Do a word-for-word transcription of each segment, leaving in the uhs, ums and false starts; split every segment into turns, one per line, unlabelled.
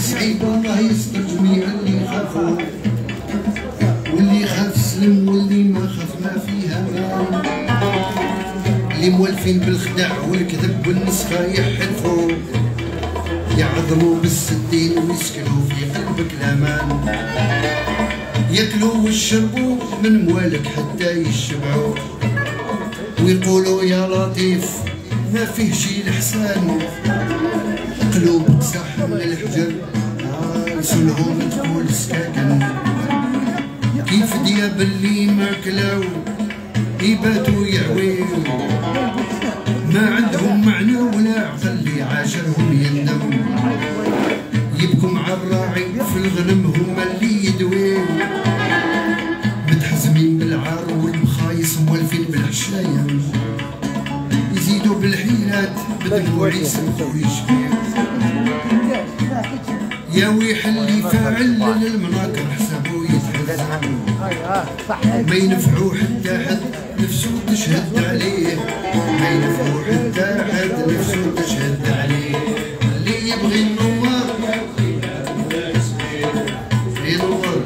سعيد والله يستر جميع اللي خافوا، واللي خاف سلم واللي ما خاف ما فيها مان، اللي مولفين بالخداع والكذب والنسخة يحلفوا، يعظموا بالسدين ويسكنوا في قلبك الامان، ياكلوا ويشربوا من موالك حتى يشبعوا، ويقولوا يا لطيف ما فيه شي الحسان، قلوب تصح من الحجر يسولهم تقول سكاكن، كيف دياب اللي ما كلاو يباتوا يعويو، ما عندهم معنى ولا عقل اللي عاشرهم يندم، يبكوا مع الراعي في الغنم هما اللي يدويو، متحزمين بالعار والمخايص مولفين بالحشاية، يزيدوا بالحيلات بدموع يسمحوا ويشفيو، يا ويح اللي فاعل للمناكر حسابه يتحز، ما ينفعو حتى حد نفسه تشهد عليه، ما ينفعو حتى حد نفسه تشهد عليه، اللي يبغي النوار ينور،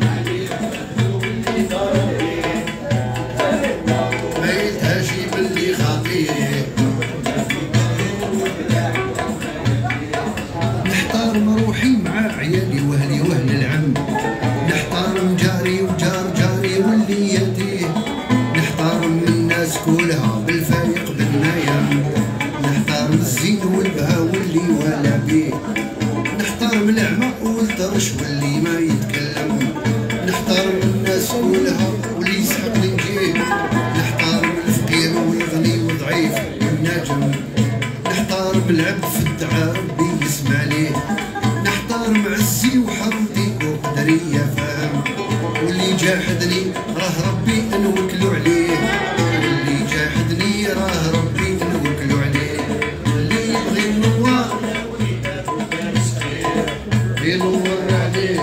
ما يتهاشي باللي خاطيه، نحترم روحي مع عيالي واهلي واهل العم، نحترم جاري وجار جاري واللي يديه، نحترم الناس كلها بالفايق بالنايم، نحترم الزين والبها واللي ولا بيه، نحترم الأعمى والطرش واللي ما يتكلم، نحترم الناس كلها واللي يسحق نجيه، نحترم الفقير والغني والضعيف والناجم، نحترم العبد في الدعاء ربي يسمع ليه، نحترم عزي وحرمتي وقدري يا فاهم، واللي جاحدني راه ربي نوكلو عليه، واللي جاحدني راه ربي نوكلو عليه، اللي يبغي النوار ينور عليه،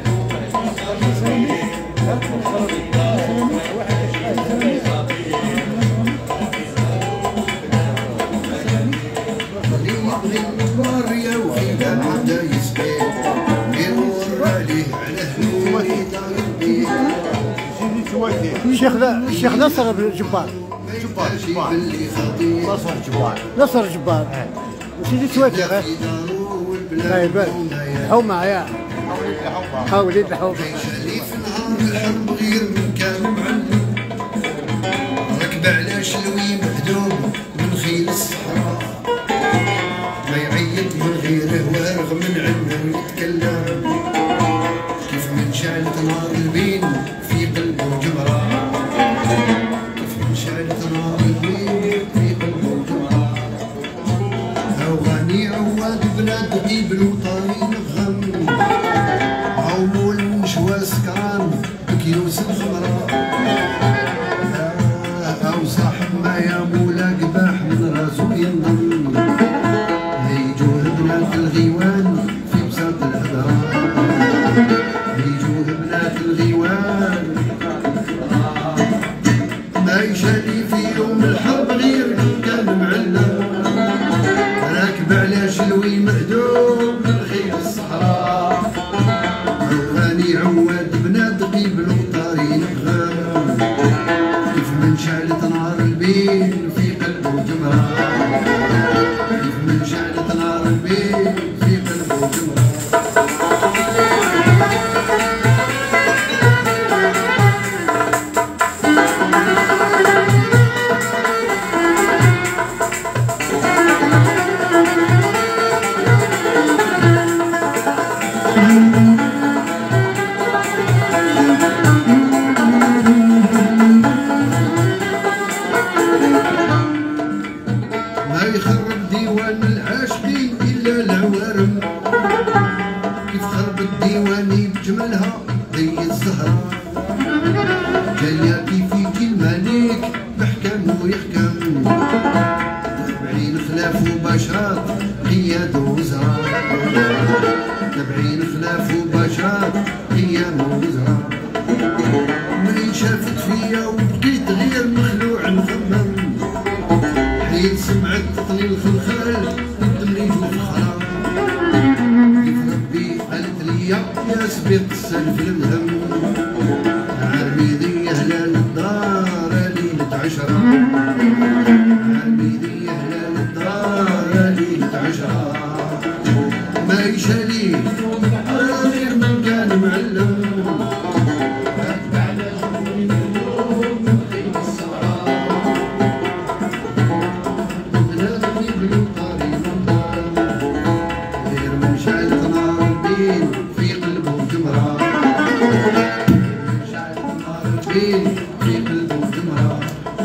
اللي يبغي النوار يا وحيدا بدا يسبيه، ينور عليه على هلو يداير بيه.
الشيخ الشيخ نصر الجبار،
جبار جبار نصر جبار
نصر جبار وسيدي توافق طيب حومة يا حاولي الحومة
شريف نهار الحرب غير من كان معلم، ركب على شلوي مهدوم من خيل الصحراء، ما يعيط من غيره وارغ من عنه يتكلم، كيف من شعلت نار البين في قلبه جمرة، كيف من شعلت نار البين في قلبه جمرة، هاو غني عواد بلاد بيبل وطارين غم، هاو مول مشوى سكران بكيوس الخمرة، هاو صاحب ما يا مولا قباح من راسو ينضم، هيجوه بنات الغيوان في بساط الهدرة، هيجوه بنات الغيوان، ما يشالي في يوم الحرب غير كان معلم، راكب على شلوي مهدوم من خيل الصحراء، هاني عواد بنات قيبل وطارين غام، كيف من شعلت نار البين في قلبه جمرة، كيف من شعلت نار البين في قلبه جمرة. ما يخرب ديوان العاشقين إلا العوارم، كيف خرب الديواني بجمالها ضي الزهرة، جاية كيف يجي الملك بحكام ويحكم، تبعين خلاف وبشر قياد وزراء، تبعين خلاف وبشر قيام وزراء، من شافت فيا وبقيت غير مخلوع مخمم، حيت سمعت تطليل الخلخال قدمني في الخراب، كيف ربي قلبي يا سبيط السلف الهم عالميدي هلال الدار ليلة عشرة عالميدي هلال الدار ليلة عشرة ما يشاليه غير من كان معلم في قلبه جمرة شعل النار البين في قلبه جمرة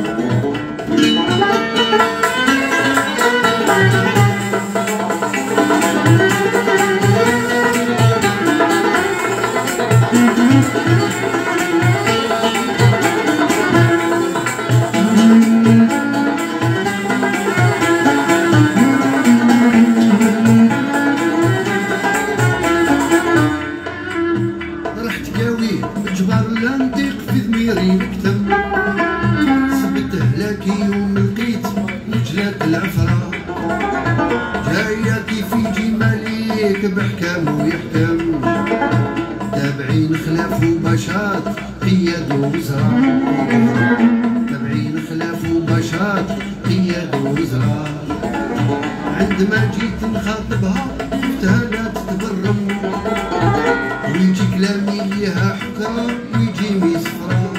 جبار الانتيق في ضميري مكتم سبت هلاكي يوم لقيت وجلات العفرة جاياتي في جماليك بحكام ويحكم تابعين خلاف وبشاط قياد ووزراء تابعين خلاف وبشاط قياد ووزراء عندما جيت نخاطبها شفتها لا تتبرم ويجي كلامي ليها حكرة ويجي مي صفرا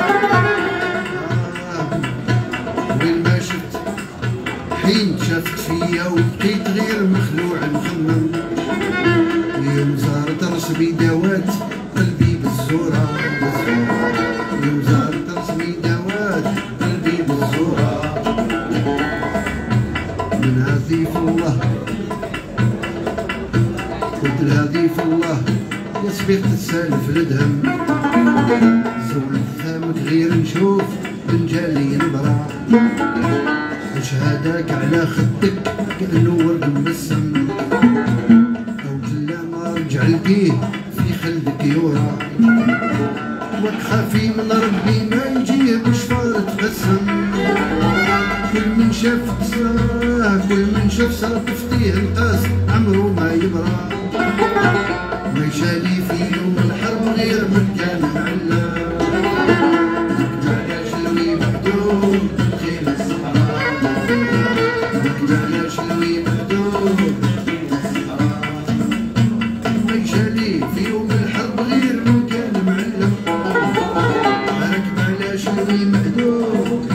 آه وين ما شفت حين شافت فيا وبقيت غير مخلوع مخمم يوم زارت رسمي داوات قلبي بالزورة يوم زارت رسمي داوات قلبي بالزورة من هذيف الله قلت لهذيف الله يا سبيط السالف الدهم زولت ثامك غير نشوف بنجالي نبرع وشهاداك على خدك كأنه ورد مبسم أو جلا ما رجع لقيه في خلدك يورا وتخافي من ربي ما يجيه بشفار تقسم كل من شاف كسراه كل من شاف صار تفتيه القاس عمرو ما يبرى ما يشالي في يوم الحرب غير من كان معلم مقطع شلوي محدود خيل الصحراء مقطع شلوي محدود خيل الصحراء ما يشالي في يوم الحرب غير من كان معلم راكب على شلوي محدود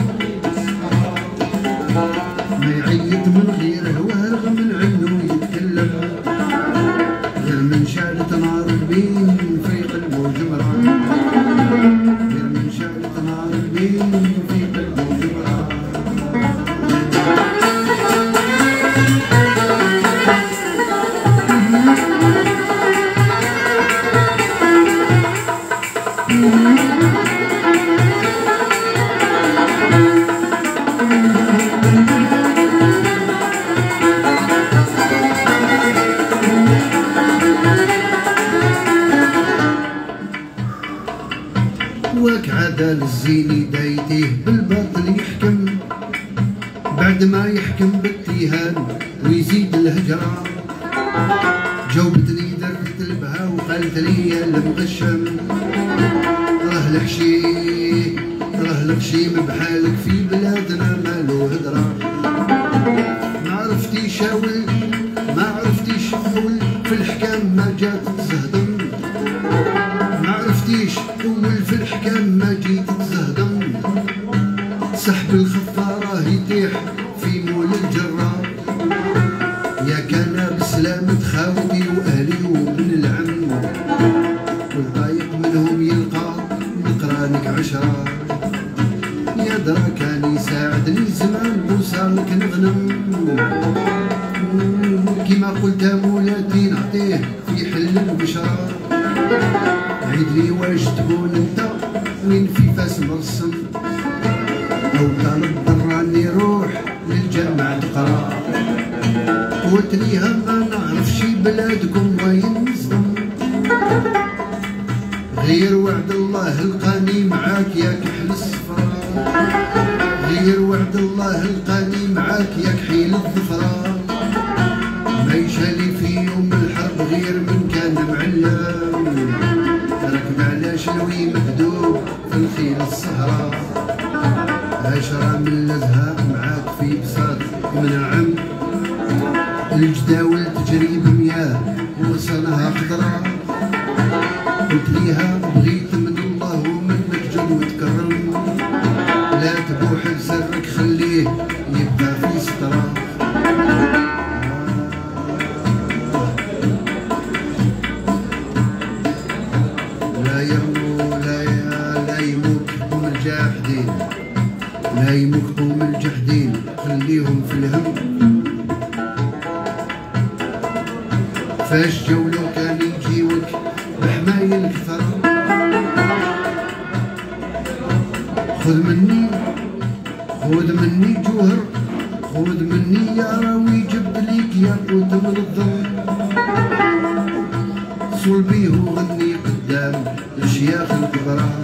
ما يعيط من غير هواه رغم من عينه يتكلم غير من شعلة نار البين في قلبه جمرة غير من شعلة نار البين في قلبه جمرة واك عدال الزيني دايتيه بالباطل يحكم بعد ما يحكم بالتيهان ويزيد الهجرة جاوبتني درت البها وقالت لي يا المغشم راه الحشي راه الغشيم بحالك في بلادنا مالو هدرة ما عرفتيش اول ما عرفتيش اول في الحكام ما جات تزهدم ما عرفتيش اول في الحكام ما جيت تزهدم سحب الخفارة يطيح في مول الجرار يا كان بسلامة خاوتي واهلي وابن العم والضايق منهم يلقى نقرانك عشرة يا درا كان يساعدني زمان بوصالك نغنم كيما قلت مولاتي نعطيه في حل البشرة عيد لي واش تكون انت وين في فاس مرسم او طالب ضراني روح للجامع تقرا قلت ليها ما نعرفش بلادكم وين نصدم غير وعد الله القاني معاك يا كحل الصفرا غير وعد الله القاني معاك يا كحيل الظفرا ما يشالي في يوم الحرب غير من كان معلم ثوري مكذوب في الخيل الصحراء، عشرة من الازهاق معاك في بساط منعم، الجداول تجري بمياه وصلها خضرا، قلت ليها بغيت من الله ومنك جد وتكرم، لا تبوح بسرك خليه يبقى في سطرة. لا يرموا لا لا يموت قوم الجاحدين، لا يموت قوم الجحدين خليهم في الهم، فاش جولو كان يجيوك بحماية الكثرة، خذ مني خذ مني جوهر، خذ مني يا راوي جبت ليك ياقوت من الظل، صلبيه وغني قدام الشياخ الكبرى،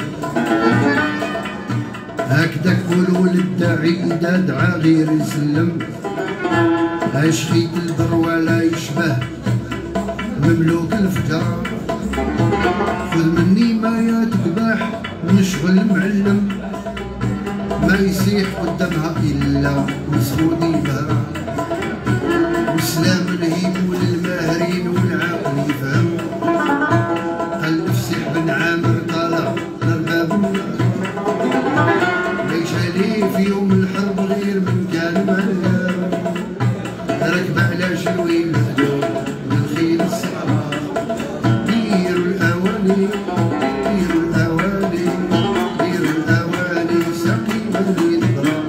هكذا قولوا للداعي إذا دعا غير يسلم، عشقيت البر ولا يشبه مملوك الفجرة، خذ مني ما يا تقباح نشغل معلم، ما يسيح قدامها إلا مسخودي بهرة، وسلام الهيم للماهرين والعاقل يفهم، قال فسيح بن عامر طالع للباب النار، ليش عليه في يوم الحرب غير من كان معلم، ركب على شلوي مهدوم من خيل الصحراء، ديروا الأواني ديروا الأواني ديروا الأواني سقي من ينضرب.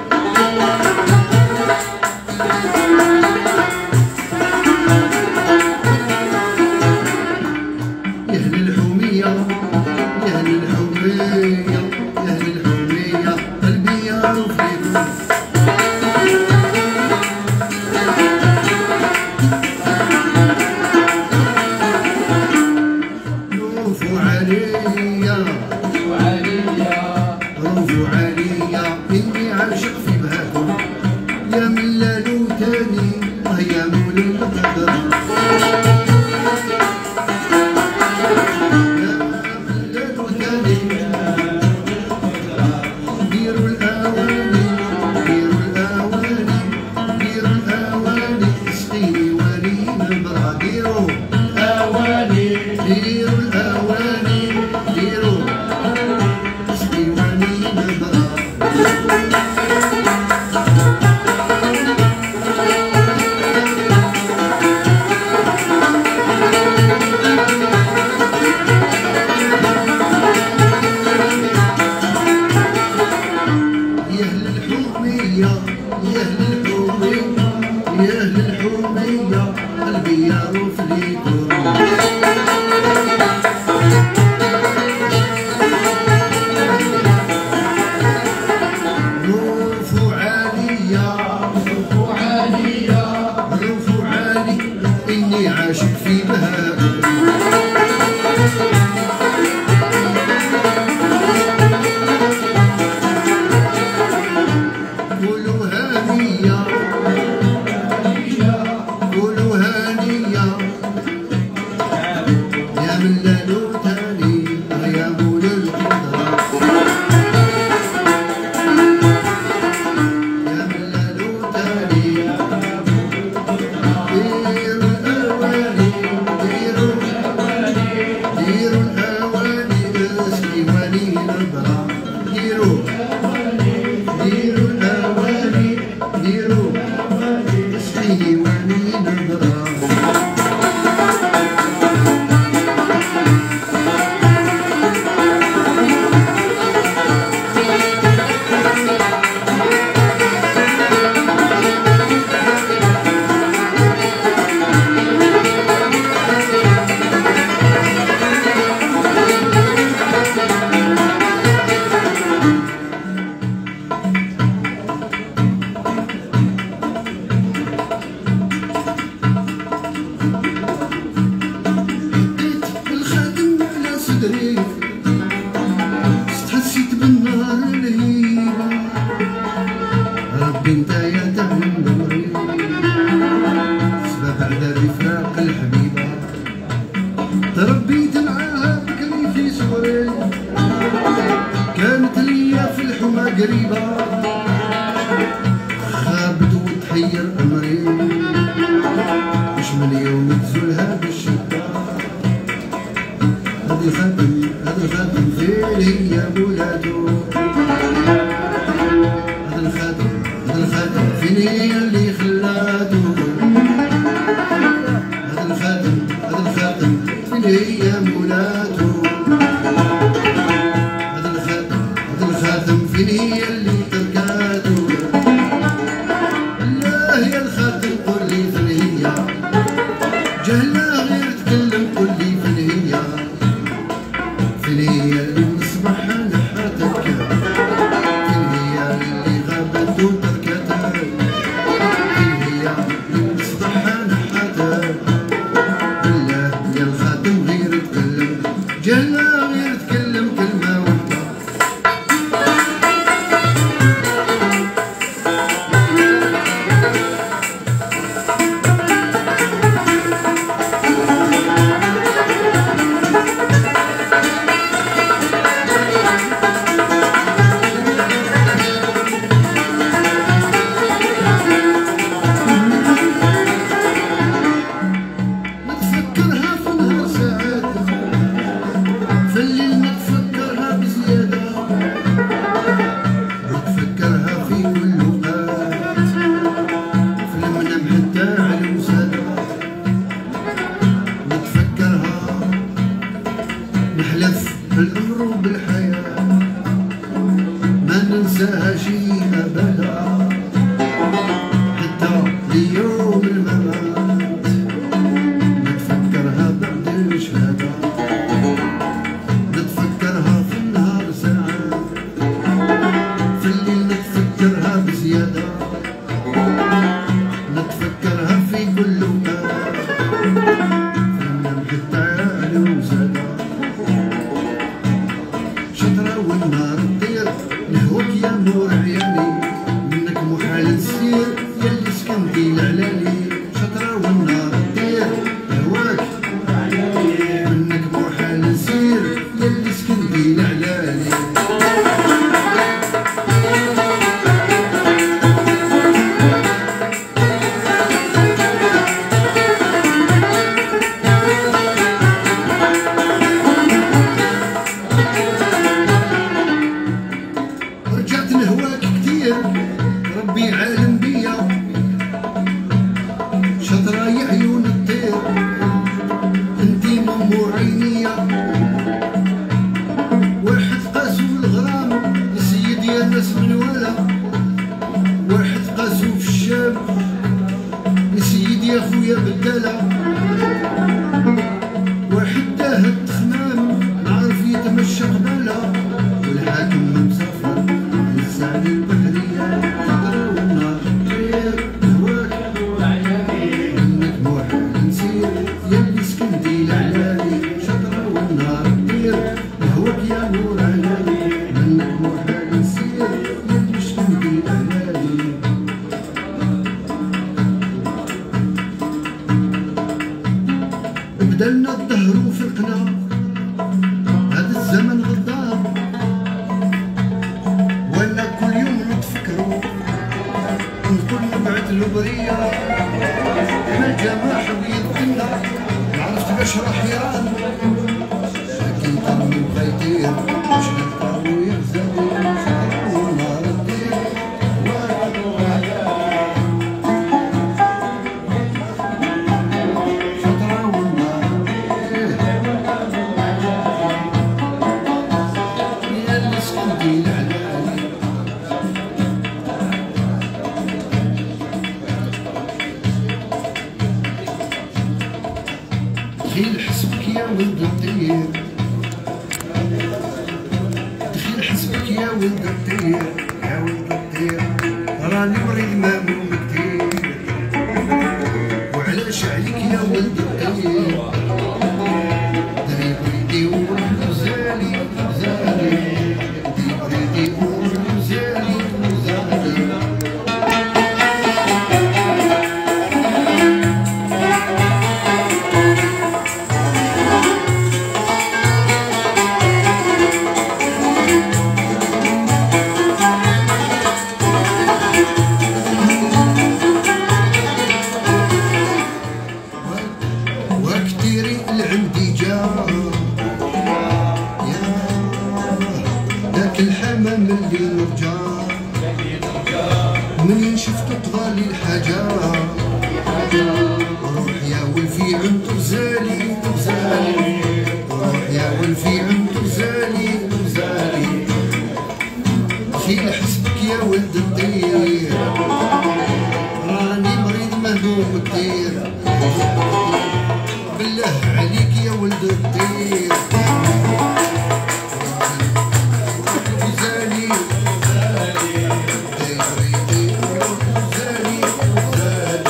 يا أهل الحومية يا أهل الحومية يا أهل الحومية قلبي يعرف فيكم، روفوا عليا روفوا عليا إني عاشق في بهاكم، يا من لا له تاني يا مولي القدر، ديروا الأواني ديروا الأواني ديروا الأواني اسقيني ولي نبرة، ديروا الأواني ديروا الأواني ديروا اسقي ولي نبرة. يا أهل الحومية يا أهل الحومية يا أهل الحومية قلبي يعرف ليكم، روفوا عليا روفوا عليا روفوا علي إني عاشق في بهاكم، قولوا هانية قولوا هانية يا من لا له تاني يا مولى القدرة، يا من لا له تاني، ديروا الأواني ديروا ديروا الأواني اسقي ولي نبرة، ديروا ديروا الأواني ديروا اسقي ولي نبرة. استحسيت بالنار الهيبة، ربي انت يا تعلم ضمري، سبب بعد فراق الحبيبة، تربيت معاها بكري في صغري، الحومة قريبة غابت وتحير أمري مش من يوم تزولها بالشدة هذا الخاتم هذا الخاتم فين هي مولاتو هذا الخاتم هذا الخاتم فين هي اللي خلاتو هذا الخاتم هذا الخاتم فين هي مولاتو هذا الخاتم هذا الخاتم فين هي اللي تركاتو الله يا الخاتم قول لي فين هي جهلة غير تكلم قول لي فين هي فين هي اللي مصباحها نحاتك فين هي اللي غابت وتركتك فين هي اللي مصباحها نحاتك بالله يا الخاتم غير تكلم جهلة غير تكلم كلمة وحدة نتفكرها في نهار ساعات في الليل نتفكرها بزيادة نتفكرها في كل وقت في المنام حتى على الوسادة نتفكرها نحلف بالعمر وبالحياة ما ننساها شي أبدا حتى ليوم الممات نتفكرها بعد الشهادة نتفكرها في النهار ساعات في الليل نتفكرها بزيادة نتفكرها في كل وقت في المنام حتى على وزادة شطرة والنار تطير نهوك يا نور عيالي منك محال نسير ياللي سكنتي لعلالي شطرة والنار تطير نهواك منك محال نسير ياللي سكنتي لعلالي رجعت نهواك كتير ربي عالم بيا شطرة يا عيون الطير انتي مو عينيا واحد قاسو الغرام يا سيدي يا ناس من ولا واحد قاسو في الشام يا سيدي يا خويا بدالة واحد داه التخمام نعرف يتمشى قبالة والحاكم مسافر للسعد البحرية شطرة والنار تطير نهواك منك محال نسير ياللي سكنتي لعلالي شطرة والنار تطير نهواك يا نور عيالي منك محال نسير ياللي سكنتي لعلالي بدلنا الدهر وفرقنا هذا الزمن غدار ولا كل يوم نتفكروا نقول نبعد البرية ما جماح ويدنا عرفت باش راح يران لكن قلبي بغا يطير باش نلقاو يغزالي شطرة والنار تطير شطرة والنار تطير يا اللي سكنتي لعلالي دخيل حسبك يا ولد الطير دخيل حسبك يا ولد الطير يا ولد الطير راني مريض ماموم كتير وعلاش عليك يا ولد الطير دري بريدي وروح غزالي غزالي دري بريدي وروح غزالي غزالي ملي نرجع منين شفت قضالي الحجر روح يا ولفي عند غزالي غزالي روح يا ولفي عند غزالي غزالي شيل حسبك يا ولد الدير راني مريض مهموم الدير بالله عليك يا ولد الدير غزالي غزالي ديري ديري غزالي غزالي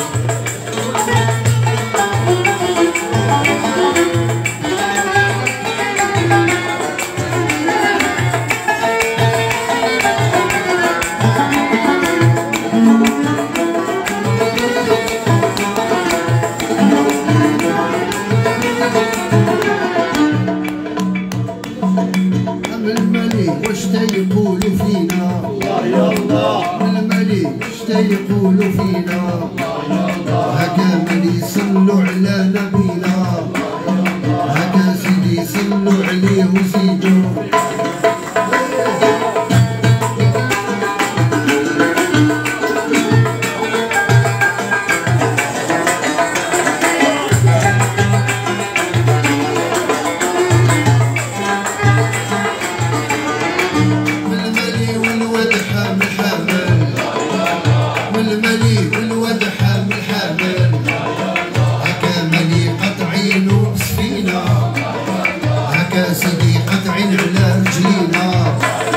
واش يقولوا فينا الملي واش يقولوا فينا هكا ملي صلوا على نبينا هكا سيدي صلوا عليه وزيدوا سيدي قطعين على رجلينا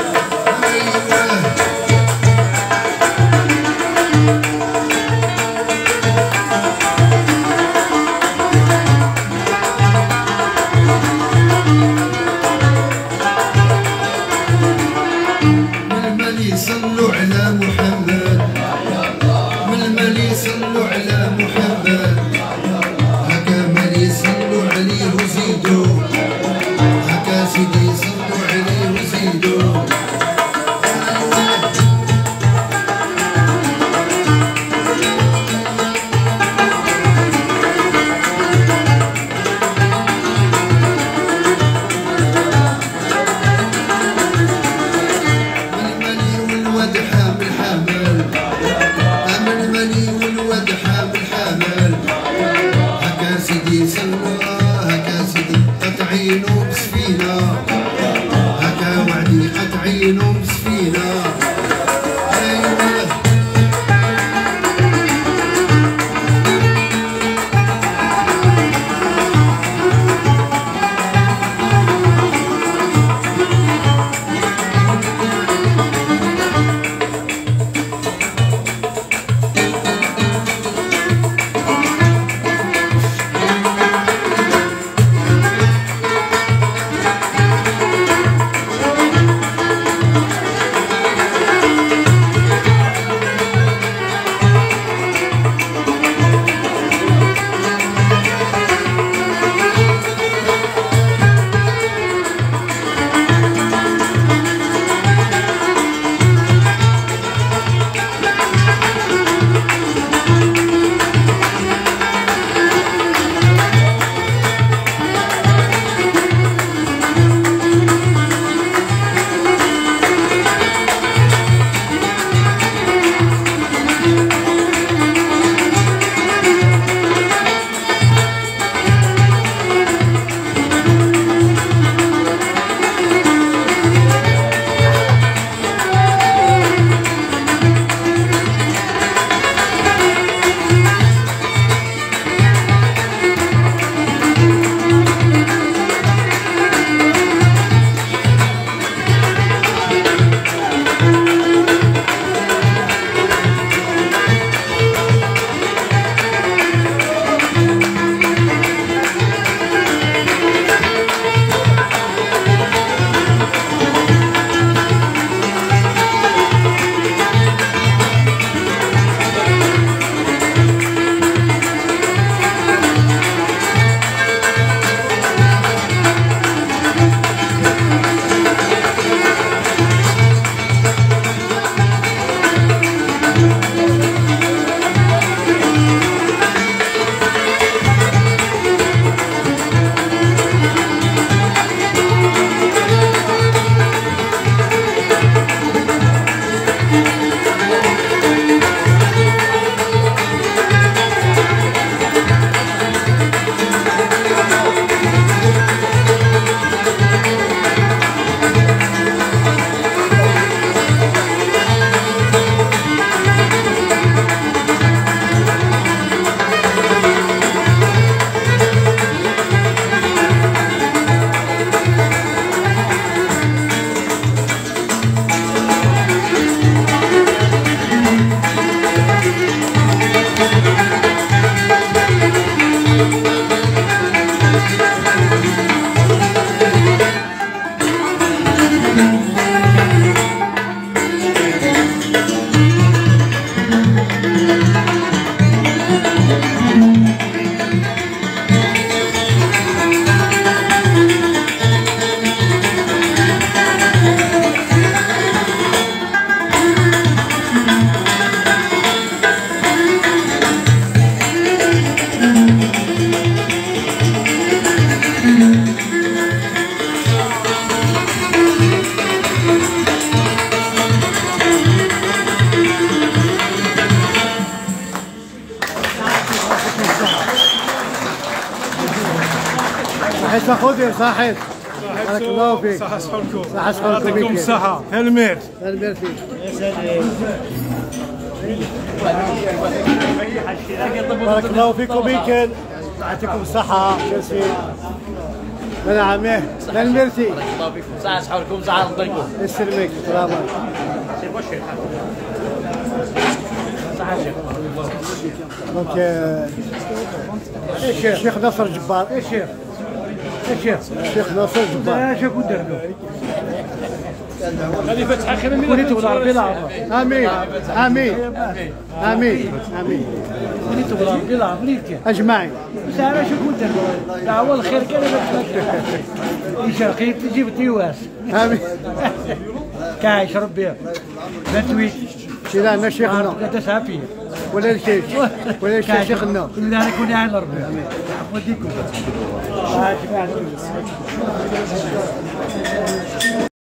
من الملي صلوا على محمد من الملي صلوا على محمد هكا ملي صلوا عليه وزيدوا سيدي صلوا عليه وزيدوا الملي والواد حامل حامل أما الملي والواد حامل حامل هكا سيدي صلوا هكا سيدي قطعينو بسفينة هكا وعدي قطعينو بسفينة أيوه
الشيخ خودي صحيح. بارك الله فيك.
صحة صحتكم.
صحة صحتكم.
يعطيكم الصحة. هلمير.
هلمير فيك. بارك الله فيكم بيكل. يعطيكم الصحة. شاسي. أنا عميه. هلميرتي.
بارك الله فيكم. صحة صحتكم. صحة صحتكم.
يسلمك. سلامة. دونك الشيخ ناصر جبار.
ايش شيخ؟ ايش شيخ؟
الشيخ ناصر جبار.
ايش اكون درنا؟ هذه فتحة خير من وليت ولا ربي العافية.
امين امين امين امين.
وليت ولا ربي العافية.
اجمعين.
بس انا شو كنت درنا؟ دعوة الخير كان ايش رقيب تجيب تيواس.
امين.
كايش ربي. بنتويت.
شيلان شيخنا
لا تسافي.
ولا الشيخ ولا الشيخ شيخنا.
كلنا نكون على ربي. عفوا ديكم.